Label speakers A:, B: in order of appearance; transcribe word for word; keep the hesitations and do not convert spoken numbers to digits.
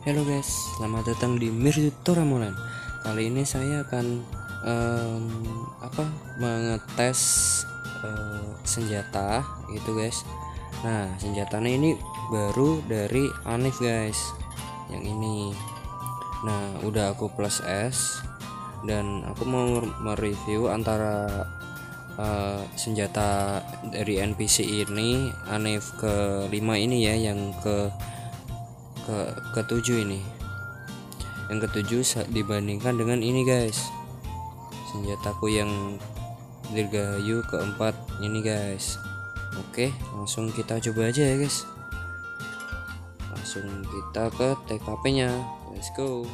A: Halo guys, selamat datang di Mirjuto Ramolan. Kali ini saya akan um, apa mengetes uh, senjata gitu guys. Nah, senjatanya ini baru dari Anif guys. Yang ini. Nah, udah aku plus S dan aku mau mereview antara uh, senjata dari N P C ini, Anif ke lima ini ya, yang ke ke ketujuh ini, yang ketujuh dibandingkan dengan ini guys, senjataku yang Dirgahayu keempat ini guys. Oke, langsung kita coba aja ya guys, langsung kita ke T K P nya, let's go.